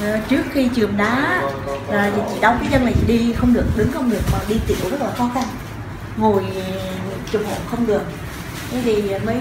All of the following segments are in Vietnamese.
trước khi chườm đá chị đau cái chân này, chị đi không được, đứng không được, mà đi tiểu rất là khó khăn, ngồi chụp hộ không được. Thế thì mấy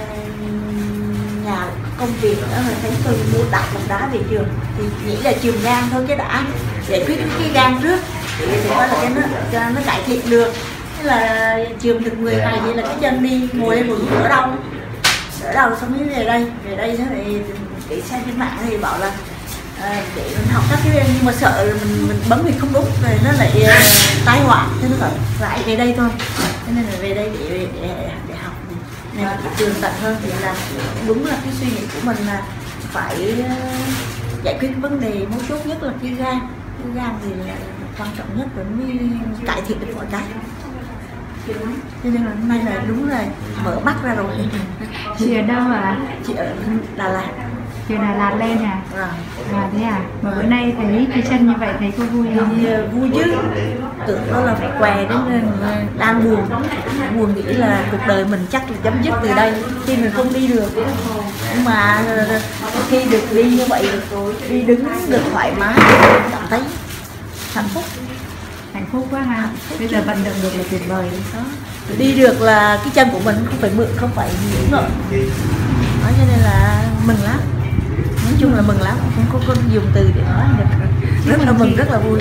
nhà công việc đó là thấy tôi mua đặt một đá về trường, thì nghĩ là chườm gan thôi chứ đã giải quyết cái gan trước thì coi là cái nó cải thiện được. Thế là chườm được 10 ngày vậy là cái chân đi ngồi đây vẫn đỡ đau xong mới về đây thế này để xem trên mạng thì bảo là để mình học các cái, nhưng mà sợ là mình bấm thì không đúng rồi nó lại tai họa, thế nó phải lại về đây thôi. Thế nên là về đây để học này là trường tận hơn, thì là đúng là cái suy nghĩ của mình là phải giải quyết vấn đề mấu chốt nhất là cái gan thì là quan trọng nhất để mới cải thiện được mọi cái. Cho nên là hôm nay là đúng rồi, mở mắt ra rồi. Chị ở đâu ạ? Chị ở Đà Lạt. Chị ở Đà Lạt lên à? Thế à? Mà bữa nay thấy cái chân như vậy thấy cô vui không? Vui chứ. Tưởng đó là phải què đến đang buồn nghĩ là cuộc đời mình chắc là chấm dứt từ đây khi mình không đi được. Nhưng mà khi được đi như vậy rồi, đi đứng được thoải mái, cảm thấy hạnh phúc Quá ha. Bây giờ vận động được là tuyệt vời đó. Đi được là cái chân của mình không phải mượn, không phải những nữa. Đó, cho nên là mừng lắm. Nói chung là mừng lắm, không có dùng từ để nói được. Rất là mừng, rất là vui.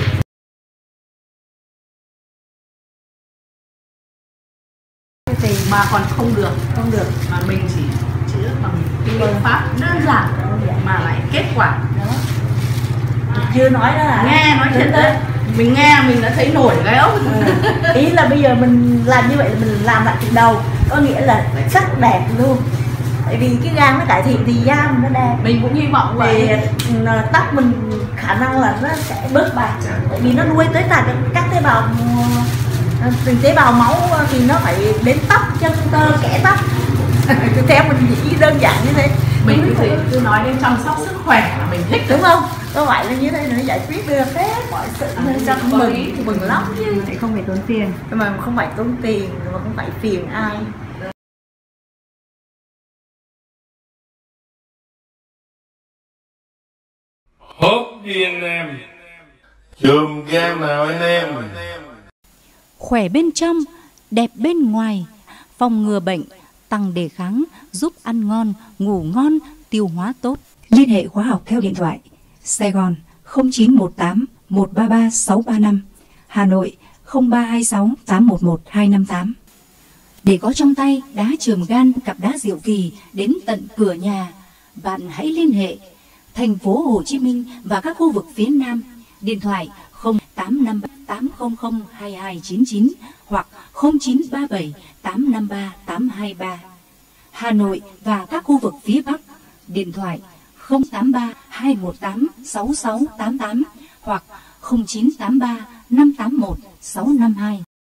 Thì mà còn không được mà mình chỉ chữa bằng cái phương pháp đơn giản mà lại kết quả đó. Chưa nói đó là nghe nói chuyện đấy, mình nghe mình đã thấy nổi cái ốc. Ý là bây giờ mình làm như vậy là mình làm lại từ đầu, có nghĩa là sắc đẹp luôn. Tại vì cái gan nó cải thiện thì da mình nó đẹp. Mình cũng hy vọng vậy. Tóc mình khả năng là nó sẽ bớt bạc, tại vì nó nuôi tới cả các tế bào, từ tế bào máu thì nó phải đến tóc, chân tơ, kẽ tóc. Theo mình chỉ đơn giản như thế. Mình cứ nói đến chăm sóc sức khỏe là mình thích, đúng không? Có vậy là như thế nó giải quyết được hết mọi sự, nên trong mừng lắm chứ. Thì không phải tốn tiền. Mà không phải tốn tiền, mà không phải phiền ai. Hốt đi anh em, chùm gan nào anh em. Khỏe bên trong, đẹp bên ngoài, phòng ngừa bệnh, tăng đề kháng, giúp ăn ngon, ngủ ngon, tiêu hóa tốt. Liên hệ khóa học theo điện thoại Sài Gòn 0918 133 635, Hà Nội 0326 811 258. Để có trong tay đá chườm gan cặp đá diệu kỳ đến tận cửa nhà, bạn hãy liên hệ thành phố Hồ Chí Minh và các khu vực phía Nam, điện thoại 0853 800 2299 hoặc 0937 853 823. Hà Nội và các khu vực phía Bắc, điện thoại 083 218 6688 hoặc 0983 581 652.